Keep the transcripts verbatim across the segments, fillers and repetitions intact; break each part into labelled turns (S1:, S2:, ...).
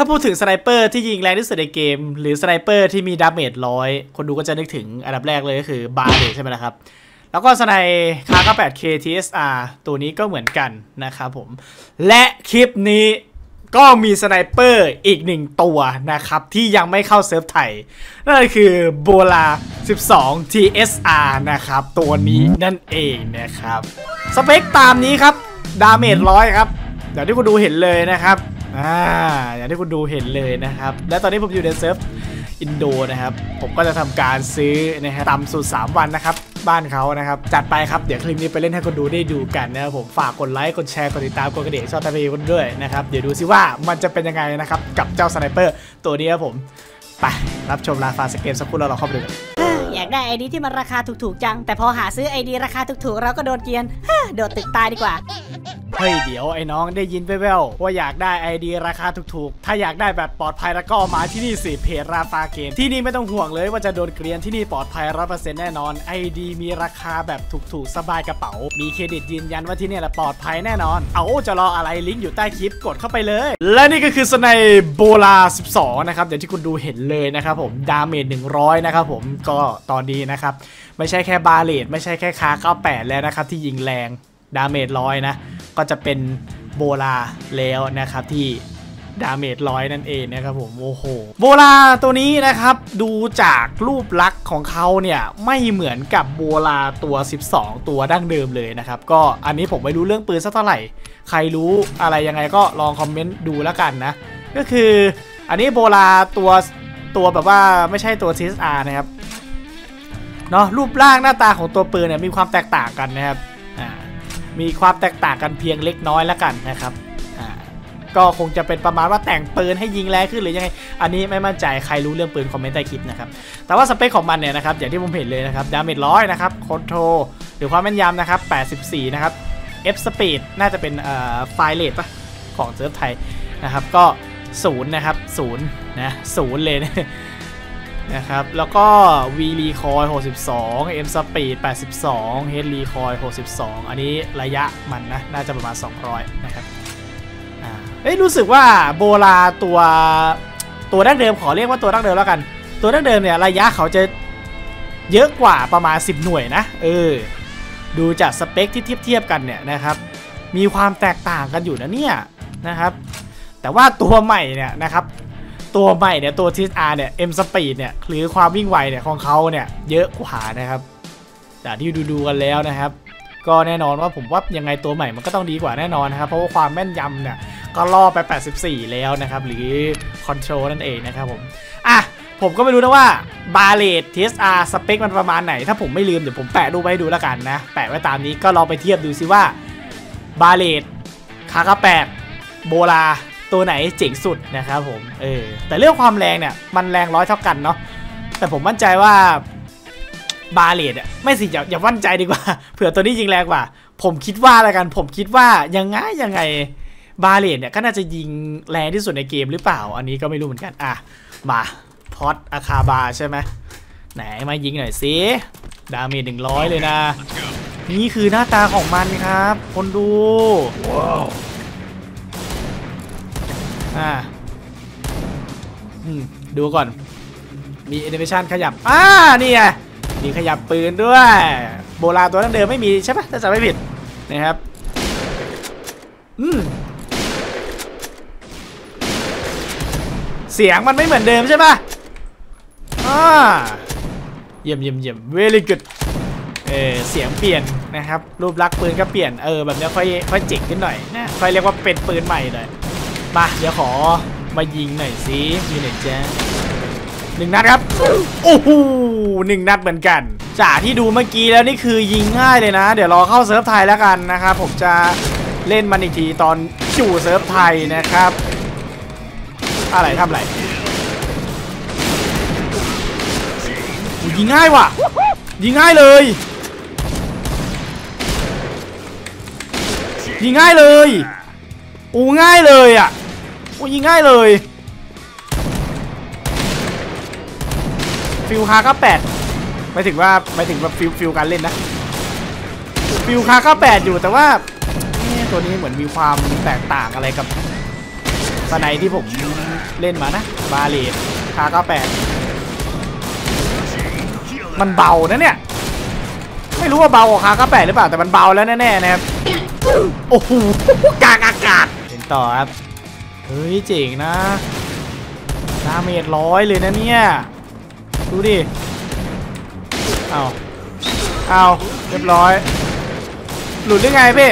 S1: าพูดถึงสไนเปอร์ที่ยิงแรงที่สุดในเกมหรือสไนเปอร์ที่มีดาเมจร้อยคนดูก็จะนึกถึงอันดับแรกเลยก็คือบาเลตใช่ไหมล่ะครับแล้วก็สไนคาร์เก้าแปดเค ที เอส อาร์ ตัวนี้ก็เหมือนกันนะครับผมและคลิปนี้ก็มีสไนเปอร์อีกหนึ่งตัวนะครับที่ยังไม่เข้าเซิร์ฟไทยนั่นก็คือโบลาสิบสอง ที เอส อาร์ นะครับตัวนี้นั่นเองนะครับสเปคตามนี้ครับดาเมจร้อยครับอย่างที่คุณดูเห็นเลยนะครับอ่าอย่างที่คุณดูเห็นเลยนะครับและตอนนี้ผมอยู่ในเซิร์ฟอินโดนะครับผมก็จะทำการซื้อนะฮะต่ำสุดสามวันนะครับบ้านเขานะครับจัดไปครับเดี๋ยวคลิปนี้ไปเล่นให้คนดูได้ดูกันนะครับผมฝากกดไลค์กดแชร์กดติดตามกดกระดิ่งช่องทางวีกันด้วยนะครับเดี๋ยวดูซิว่ามันจะเป็นยังไงนะครับกับเจ้าสไนเปอร์ตัวนี้ครับผมไปรับชมลาฟาสเกมสักครู่แล้วเราเข้าไปดูกัน
S2: อยากได้ไอดีที่มันราคาถูกๆจังแต่พอหาซื้อไอดีราคาถูกๆเราก็โดนเกียนโดดตึกตายดีกว่า
S1: เฮ้ยเดี๋ยวไอ้น้องได้ยินแว่วๆว่าอยากได้ ไอ ดี ราคาถูกๆถ้าอยากได้แบบปลอดภัยแล้วก็มาที่นี่สิเพจราฟาเกมที่นี่ไม่ต้องห่วงเลยว่าจะโดนเกลียนที่นี่ปลอดภัย ร้อยเปอร์เซ็นต์ แน่นอน ไอ ดี มีราคาแบบถูกๆสบายกระเป๋ามีเครดิตยืนยันว่าที่นี่แหละปลอดภัยแน่นอนเอาจะรออะไรลิงก์อยู่ใต้คลิปกดเข้าไปเลยและนี่ก็คือสไนโบลาสิบสองนะครับอย่างที่คุณดูเห็นเลยนะครับผมดาเมจหนึ่งร้อยนะครับผมก็ตอนนี้นะครับไม่ใช่แค่บาเลตไม่ใช่แค่คาเก้าแปดแล้วนะครับที่ยิงแรงดาเมจร้อยนะก็จะเป็นโบลาแล้วนะครับที่ดาเมจร้อยนั่นเองนะครับผมโอ้โหโบลาตัวนี้นะครับดูจากรูปลักษณ์ของเขาเนี่ยไม่เหมือนกับโบลาตัวสิบสองตัวดั้งเดิมเลยนะครับก็อันนี้ผมไม่รู้เรื่องปืนสักเท่าไหร่ใครรู้อะไรยังไงก็ลองคอมเมนต์ดูแล้วกันนะก็คืออันนี้โบลาตัวตัวแบบว่าไม่ใช่ตัว ที เอส อาร์ นะครับเนาะรูปร่างหน้าตาของตัวปืนเนี่ยมีความแตกต่างกันนะครับอ่ามีความแตกต่างกันเพียงเล็กน้อยแล้วกันนะครับอ่าก็คงจะเป็นประมาณว่าแต่งปืนให้ยิงแรงขึ้นหรือยังไงอันนี้ไม่มั่นใจใครรู้เรื่องปืนคอมเมนต์ใต้คลิปนะครับแต่ว่าสเปคของมันเนี่ยนะครับอย่างที่ผมเห็นเลยนะครับดาเมจร้อยนะครับคอนโทรลหรือความแม่นยำนะครับแปดสิบสี่นะครับ F speed น่าจะเป็นเอ่อไฟล์เรทป่ะของเซิร์ฟไทยนะครับก็ศูนย์นะครับศูนย์นะศูนย์เลยนะนะครับแล้วก็ V recoil หกสิบสอง M speed แปดสิบสอง H recoil หกสิบสองอันนี้ระยะมันนะน่าจะประมาณสองร้อยนะครับอ่าเฮ้ยรู้สึกว่าโบลาตัวตัวดั้งเดิมขอเรียกว่าตัวดั้งเดิมแล้วกันตัวดั้งเดิมเนี่ยระยะเขาจะเยอะกว่าประมาณสิบหน่วยนะเออดูจากสเปคที่เทียบเทียบกันเนี่ยนะครับมีความแตกต่างกันอยู่นะเนี่ยนะครับแต่ว่าตัวใหม่เนี่ยนะครับตัวใหม่เนี่ยตัว ที เอส อาร์ เนี่ย M speed เนี่ยหรือความวิ่งไวเนี่ยของเขาเนี่ยเยอะกว่านะครับจากที่ดูดูกันแล้วนะครับก็แน่นอนว่าผมว่ายังไงตัวใหม่มันก็ต้องดีกว่าแน่นอนนะครับเพราะว่าความแม่นยำเนี่ยก็ล่อไปแปดสิบสี่แล้วนะครับหรือ Control นั่นเองนะครับผมอ่ะผมก็ไม่รู้นะว่าบาเลต ที เอส อาร์ สเปคมันประมาณไหนถ้าผมไม่ลืมเดี๋ยวผมแปะรูปไว้ให้ดูแล้วกันนะแปะไว้ตามนี้ก็ลองไปเทียบดูซิว่าบาเลตคาเก้าแปดโบลาตัวไหนเจ๋งสุดนะครับผมเออแต่เรื่องความแรงเนี่ยมันแรงร้อยเท่ากันเนาะแต่ผมมั่นใจว่าบาเลตอ่ะไม่สิอย่าอย่ามั่นใจดีกว่าเผื่อตัวนี้ยิงแรงกว่าผมคิดว่าอะไรกันผมคิดว่ายังไงยังไงบาเลตเนี่ยก็น่าจะยิงแรงที่สุดในเกมหรือเปล่าอันนี้ก็ไม่รู้เหมือนกันอ่ะมาพอดอาคาบาใช่ไหมไหนมายิงหน่อยสิดาเมจหนึ่งร้อยเลยนะนี่คือหน้าตาของมันครับคนดูว้าวอ่าดูก่อนมีแอนิเมชันขยับอ่านี่ไงมีขยับปืนด้วยโบราณตัวนั้นเดิมไม่มีใช่ปะถ้าจำไม่ผิดนะครับอืมเสียงมันไม่เหมือนเดิมใช่ปะอ่าเยี่ยมเยี่ยมเยี่ยม very good เออเสียงเปลี่ยนนะครับรูปลักษณ์ปืนก็เปลี่ยนเออแบบนี้ค่อยค่อยเจ๋งขึ้นหน่อยนะค่อยเรียกว่าเป็นปืนใหม่หน่อยมาเดี๋ยวขอมายิงหน่อยสิมีหน่อยแจ๊หนึ่งนัดครับโอ้โหหนึ่งนัดเหมือนกันจากที่ดูเมื่อกี้แล้วนี่คือยิงง่ายเลยนะเดี๋ยวรอเข้าเซิร์ฟไทยแล้วกันนะครับผมจะเล่นมันอีกทีตอนจู่เซิร์ฟไทยนะครับอะไรทำอะไรยิงง่ายว่ะยิงง่ายเลยยิงง่ายเลยโอ้ง่ายเลยอ่ะโอ้ยิงง่ายเลยฟิลคาร์ก็แปดไม่ถึงว่าไม่ถึงแบบฟิลฟิลการเล่นนะฟิลคาร์ก็แปดอยู่แต่ว่าตัวนี้เหมือนมีความแตกต่างอะไรกับสไนที่ผมเล่นมานะบาเลตคาเก้าแปดมันเบานะเนี่ยไม่รู้ว่าเบากว่าคาเก้าแปดหรือเปล่าแต่มันเบาแล้วแน่ๆนะครับโอ้โหกากอากาศเห็นต่อครับเฮ้ยเจ๋งนะดาเมจร้อยเลยนะเนี่ยดูดิเอาเอาเรียบร้อยหลุดได้ไงพี่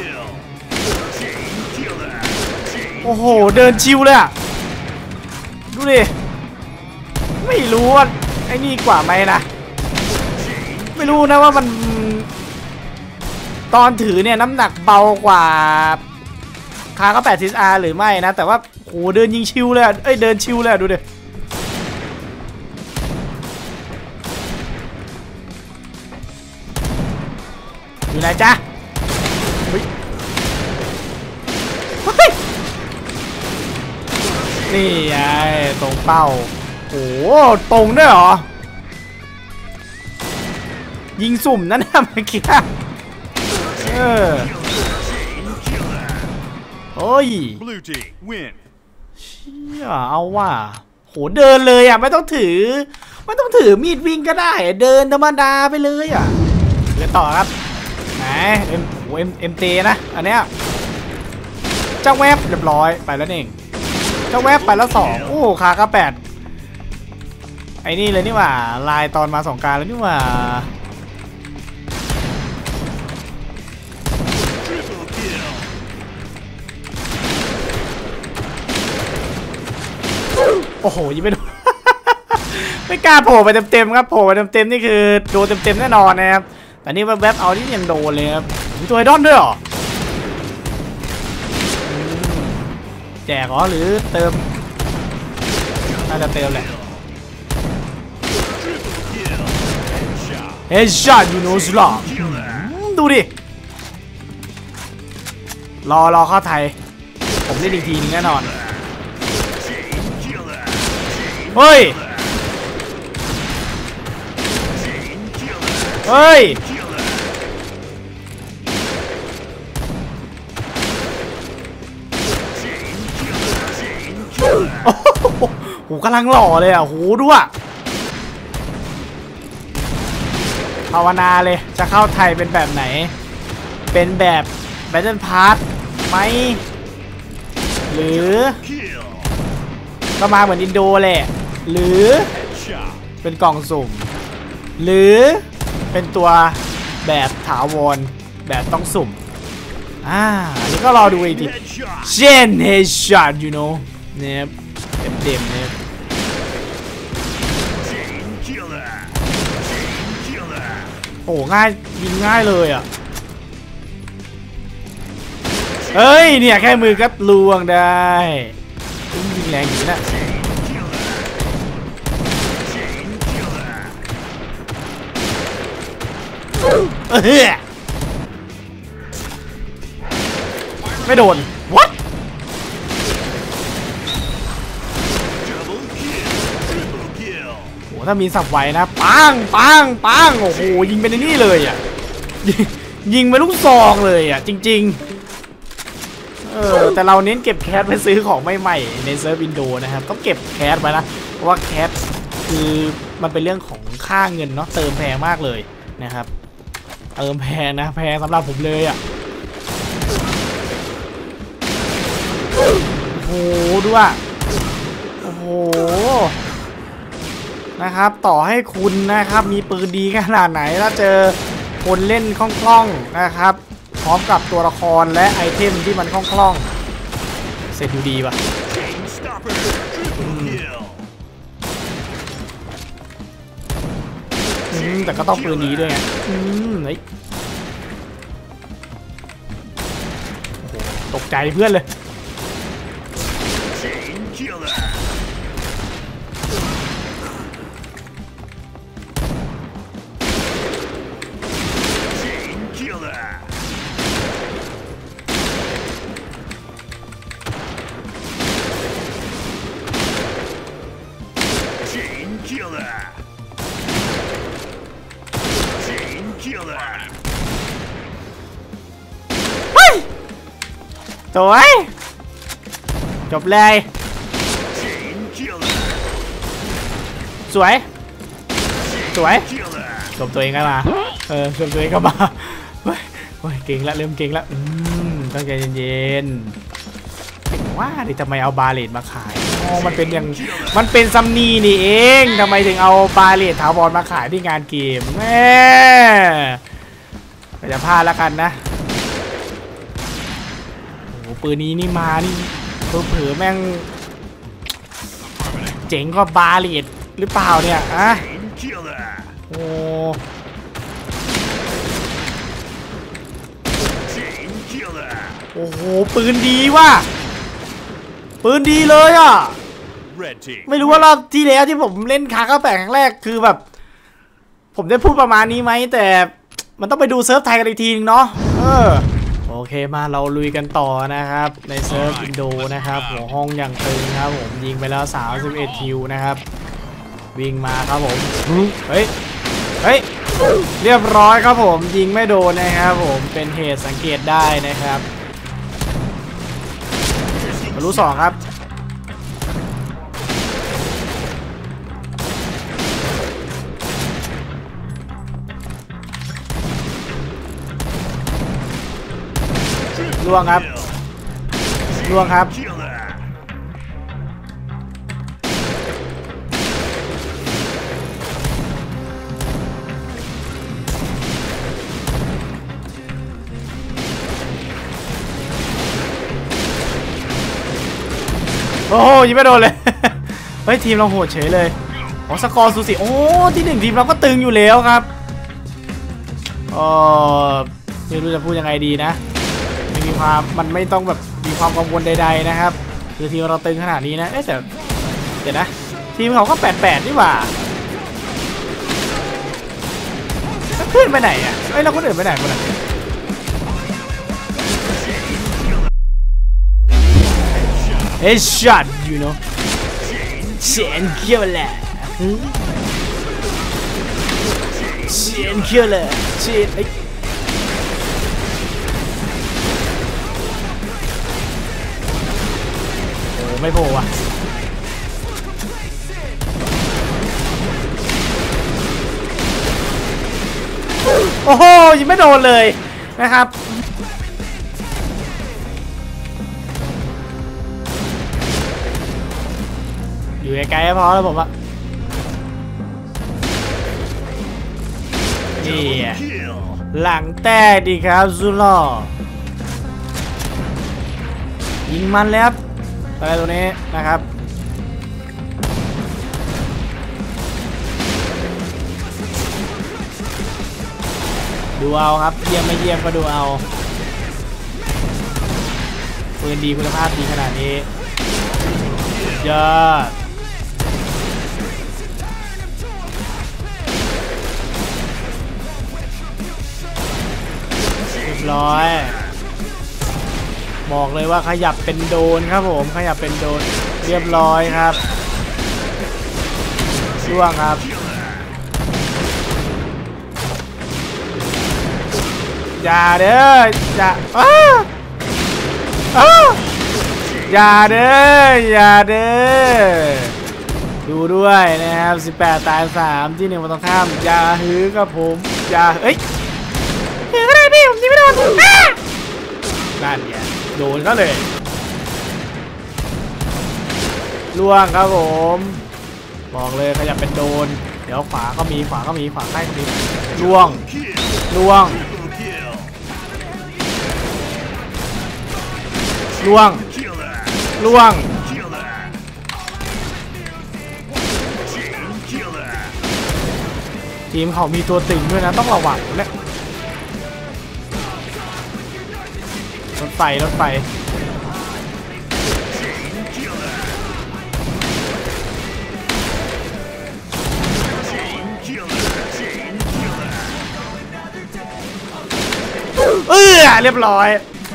S1: โอ้โหเดินชิวเลยอะดูดิไม่รู้ว่าไอ้นี่กว่าไหมนะไม่รู้นะว่ามันตอนถือเนี่ยน้ำหนักเบากว่าคาก็แปดซีอาร์หรือไม่นะแต่ว่าโหเดินยิงชิวเลยเอ้ยเดินชิวเลยดูดิอยู่ไหนจ๊ะเฮ้ยนี่ไงตรงเป้าโอ้ตรงด้วยเหรอยิงสุ่มนั่นนะเมื่อกี้เออโอ้ยเชี่ยเอาว่ะโหเดินเลยอ่ะไม่ต้องถือไม่ต้องถือมีดวิ่งก็ได้เดินธรรมดาไปเลยอ่ะเดี๋ยวต่อครับไหนเอ็มโหเอ็มเอ็มเตนะอันเนี้ยเจ้าแวบเรียบร้อยไปแล้วเองเจ้าแวบไปแล้วสองโอ้คาก็แปดไอ้นี่เลยนี่หว่าลายตอนมาสองการแล้วนี่หว่าโอ้โหยิงไม่โดน ไม่กล้าโผล่ไปเต็มๆครับโผล่ไปเต็มๆนี่คือโดนเต็มๆแน่นอนนะครับแต่นี่แวบๆเอาที่ยังโดนเลยครับมีตัวไอดอนด้วยเหรอแจกเหรอหรือเติมน่าจะเติมแหละเฮดช็อตยูโนสลอดูดิรอรอเข้าไทยผมเล่นอีกทีนึงแน่นอนเฮ้ยเฮ้ยโอ้โหกำลังหล่อเลยอ่ะโหด้วยภาวนาเลยจะเข้าไทยเป็นแบบไหนเป็นแบบ Battle Pass ไหมหรือก็มาเหมือนอินโดแหละหรือเป็นกล่องสุ่มหรือเป็นตัวแบบถาวรแบบต้องสุ่มอ่าอันนี้ก็รอดูอีกทีเช่น headshot you know เนี่ยเต็มๆเนี่ยโอ้ง่ายยิงง่ายเลยอ่ะเฮ้ยเนี่ยแค่มือก็ลวงได้ยิงแรงอยู่นะเออไม่โดน what โหถ้ามีสับไว้นะปังปังปังโอ้โหยิงเป็นนี่เลยอ่ะยิงไปลูกซองเลยอ่ะจริงๆเออแต่เราเน้นเก็บแคสไปซื้อของใหม่ๆในเซิร์ฟวินโดว์นะครับต้องเก็บแคสไว้นะเพราะว่าแคสคือมันเป็นเรื่องของค่าเงินเนาะเติมแพงมากเลยนะครับเติมแพงนะแพงสำหรับผมเลยอ่ะโอ้โหดูอ่ะโอ้โหนะครับต่อให้คุณนะครับมีปืนดีขนาดไหนถ้าเจอคนเล่นคล่องๆนะครับพร้อมกับตัวละครและไอเทมที่มันคล่องๆเสร็จอยู่ดีป่ะอืมแต่ก็ต้องปืนนี้ด้วยไงอืมเฮ้ยโอ้โหตกใจเพื่อนเลยเฮ้ยสวยจบเลยสวยสวยชมตัวเองกันมาเออชมตัวเองก็มาเฮ้ยเก่งละเริ่มเก่งละอืมต้องใจเย็นๆว่าดิทำไมเอาบาเลตมาขายอ๋อมันเป็นอย่างมันเป็นซัมนีนี่เองทำไมถึงเอาบาเลตถาวรมาขายที่งานเกมแม่จะพลาดแล้วกันนะโอ้ปืนนี้นี่มานี่เผลอๆแม่งเจ๋งกว่าบาเลตหรือเปล่าเนี่ยอะโอ้โอ้โหปืนดีว่ะปืนดีเลยอ่ะไม่รู้ว่ารอบที่แล้วที่ผมเล่นคาเข้าแปดครั้งแรกคือแบบผมได้พูดประมาณนี้ไหมแต่มันต้องไปดูเซิร์ฟไทยกันอีกทีนึงเนาะเออโอเคมาเราลุยกันต่อนะครับในเซิร์ฟอินโดนะครับหัวห้องอย่างตึงครับผมยิงไปแล้วสามสิบเอ็ดคิวนะครับวิ่งมาครับผมเฮ้ยเฮ้ยเรียบร้อยครับผมยิงไม่โดนนะครับผมเป็นเหตุสังเกตได้นะครับมารู้สองครับล่วงครับล่วงครับโอ้โหยิงไม่โดนเลย เฮ้ยทีมเราโหดเฉยเลยโอ้สกอร์สูสีโอ้ที่หนึ่งทีมเราก็ตึงอยู่แล้วครับเออไม่รู้จะพูดยังไงดีนะไม่มีความมันไม่ต้องแบบมีความกังวลใดๆนะครับคือทีมเราตึงขนาดนี้นะเอ๊ะแต่เดี๋ยวนะทีมเขาก็แปดแปดนี่หว่าเพื่อนไปไหนอ่ะเอ้ยแล้วคนอื่นไปไหนคนอื่นเฮ้ยช็อต you know เชียนเคียวแหละเชียนเคียวเลยเชียนไอ้โอ้ไม่โผล่ว่ะโอ้โหยิงไม่โดนเลยนะครับอยู่ไกลๆพอแล้วผมอะนี่หลังแตกดีครับซูล่อยิงมันแล้วอะไรตัวนี้นะครับดูเอาครับเยี่ยมไม่เยี่ยมก็ดูเอาปืนดีคุณภาพดีขนาดนี้ยอดเรียบร้อยบอกเลยว่าขยับเป็นโดนครับผมขยับเป็นโดนเรียบร้อยครับช่วงครับอย่าเด้ออย่าอ้าอ้าอย่าเด้ออย่าเด้อดูด้วยนะครับสิบแปดตายสามที่หนึ่งมาตรงข้ามอย่าหือกับผมอย่าเอ้ยหือก็ได้พี่ผมยิงไม่โดนนั่นไงโดนก็เลยล่วงครับผมบอกเลยขยับเป็นโดนเดี๋ยวขวาก็มีขวาก็มีขวาใกล้ก็มีล่วงล่วงล่วงล่วงทีมเขามีตัวตึงด้วยนะต้องระวังนะรถไฟรถไฟเออเรียบร้อย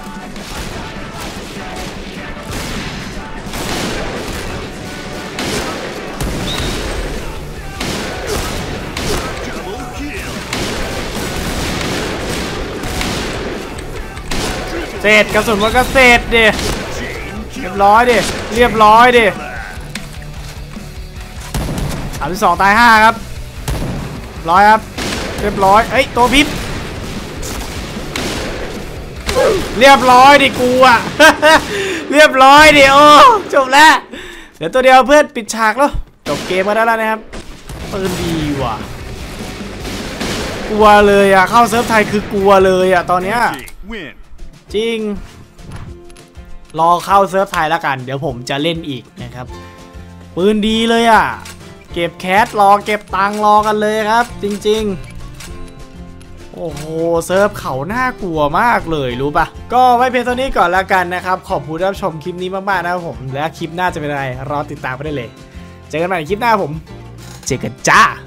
S1: เสร็จกระสุนมันก็เสร็จดิเรียบร้อยดิเรียบร้อยดิสามสิบสองตายห้าครับร้อยครับเรียบร้อยเอ้ยตัวพิษเรียบร้อยดิกูอะ เรียบร้อยดิโอ้จบแล้วเดี๋ยวตัวเดียวเพื่อนปิดฉากแล้วจบเกมมาได้แล้วนะครับปืนดีว่ะกลัวเลยอะเข้าเซิร์ฟไทยคือกลัวเลยอะตอนเนี้ยจริงรอเข้าเซิร์ฟไทยแล้วกันเดี๋ยวผมจะเล่นอีกนะครับปืนดีเลยอะเก็บแคสรอเก็บตังรอกันเลยครับจริงๆโอ้โหเซิร์ฟเขาน่ากลัวมากเลยรู้ปะก็ไว้เพียงเท่านี้ก่อนแล้วกันนะครับขอบคุณที่รับชมคลิปนี้มากๆนะครับผมและคลิปหน้าจะเป็นอะไรรอติดตามไปได้เลยเจอกันใหม่ในคลิปหน้าผมเจอกันจ้า